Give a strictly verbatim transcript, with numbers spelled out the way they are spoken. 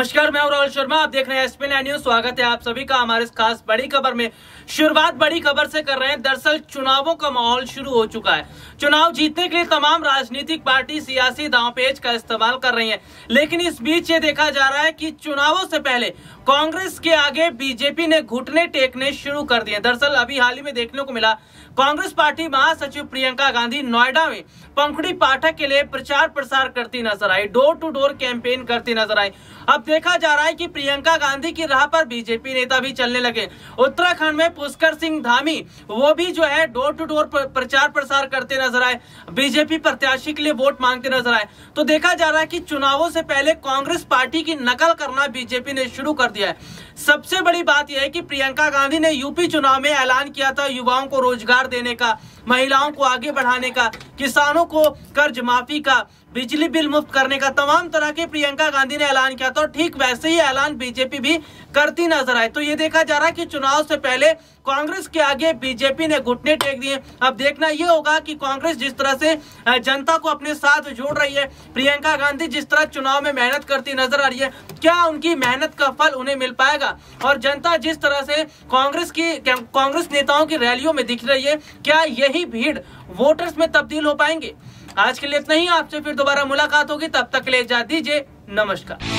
नमस्कार, मैं राहुल शर्मा। आप देख रहे हैं एसपी नाइन न्यूज। स्वागत है आप सभी का हमारे इस खास बड़ी खबर में। शुरुआत बड़ी खबर से कर रहे हैं। दरअसल चुनावों का माहौल शुरू हो चुका है। चुनाव जीतने के लिए तमाम राजनीतिक पार्टी सियासी दांवपेच का इस्तेमाल कर रही है, लेकिन इस बीच ये देखा जा रहा है कि चुनावों से पहले कांग्रेस के आगे बीजेपी ने घुटने टेकने शुरू कर दिए। दरअसल अभी हाल ही में देखने को मिला, कांग्रेस पार्टी महासचिव प्रियंका गांधी नोएडा में पंखुड़ी पाठक के लिए प्रचार प्रसार करती नजर आई, डोर टू डोर कैंपेन करती नजर आई। अब देखा जा रहा है कि प्रियंका गांधी की राह पर बीजेपी नेता भी चलने लगे। उत्तराखंड में पुष्कर सिंह धामी वो भी जो है डोर टू डोर प्रचार प्रसार करते नजर आए, बीजेपी प्रत्याशी के लिए वोट मांगते नजर आए। तो देखा जा रहा है कि चुनावों से पहले कांग्रेस पार्टी की नकल करना बीजेपी ने शुरू कर दिया है। सबसे बड़ी बात यह है कि प्रियंका गांधी ने यूपी चुनाव में ऐलान किया था युवाओं को रोजगार देने का, महिलाओं को आगे बढ़ाने का, किसानों को कर्ज माफी का, बिजली बिल मुफ्त करने का, तमाम तरह के प्रियंका गांधी ने ऐलान किया था। ठीक वैसे ही ऐलान बीजेपी भी करती नजर आए। तो ये देखा जा रहा है कि चुनाव से पहले कांग्रेस के आगे बीजेपी ने घुटने टेक दिए। अब देखना यह होगा कि कांग्रेस जिस तरह से जनता को अपने साथ जोड़ रही है, प्रियंका गांधी जिस तरह चुनाव में मेहनत करती नजर आ रही है, क्या उनकी मेहनत का फल उन्हें मिल पाएगा? और जनता जिस तरह से कांग्रेस की कांग्रेस नेताओं की रैलियों में दिख रही है, क्या यही भीड़ वोटर्स में तब्दील हो पाएंगे? आज के लिए इतना ही। आपसे फिर दोबारा मुलाकात होगी, तब तक के लिए इजाजत दीजिए। नमस्कार।